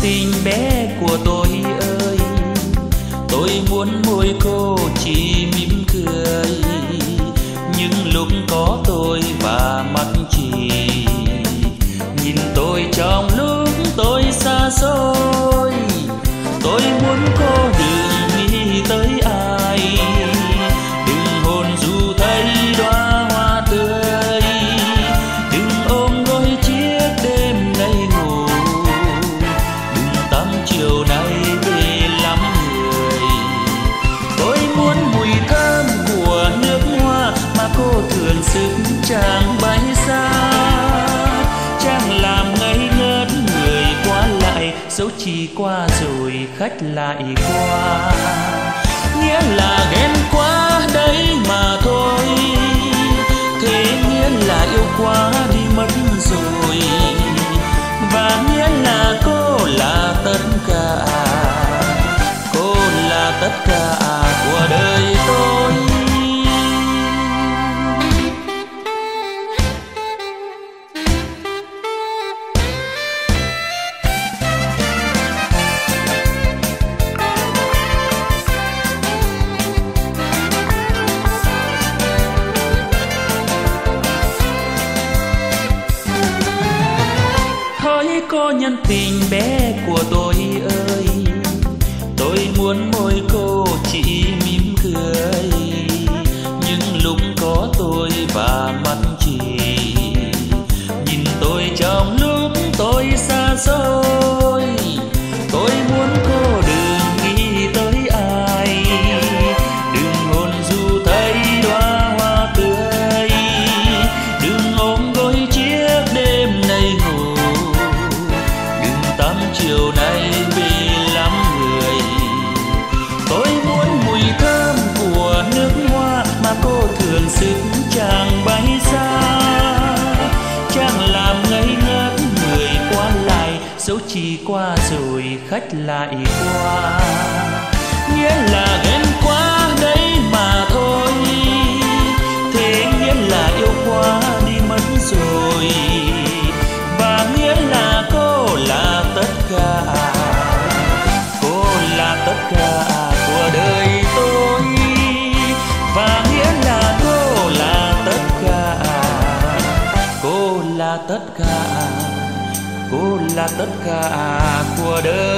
tình bé của tôi ơi, tôi muốn môi cô chỉ mỉm cười, nhưng lúc có tôi và mắt chị nhìn tôi trong lúc tôi xa xôi. Tôi muốn cô đừng nghĩ tới ai, đừng hôn dù thấy đóa hoa tươi, đừng ôm gối chiếc đêm nay ngủ, đừng tắm chiều nay về lắm người. Tôi muốn mùi thơm của nước hoa mà cô thường sức chàng bay xa, chàng làm ngây ngất người qua lại, dẫu chỉ qua rồi khách lại qua. Nghĩa là ghen quá đấy mà thôi, thế nghĩa là yêu quá đi mất rồi, và nghĩa là cô là tất cả, cô là tất cả của đời tôi. Cô nhân tình bé của tôi ơi, tôi muốn môi cô chỉ mỉm cười, nhưng lúc có tôi và mắt chị nhìn tôi trong lúc tôi xa xôi. Tôi muốn cô đừng nghĩ tới ai, đừng hôn dù thấy đóa hoa tươi, đừng ôm gối chiếc đêm nay ngủ, chiều nay vì lắm người. Tôi muốn mùi thơm của nước hoa mà cô thường sức chàng bay xa, chàng làm ngây ngất người qua lại, dẫu chỉ qua rồi khách lại qua. Nghĩa là ghen quá đấy mà thôi, thế nghĩa là yêu quá đi mất rồi, và nghĩa là cô là tất cả, cô là tất cả của đời tôi, và nghĩa là cô là tất cả, cô là tất cả, cô là tất cả của đời.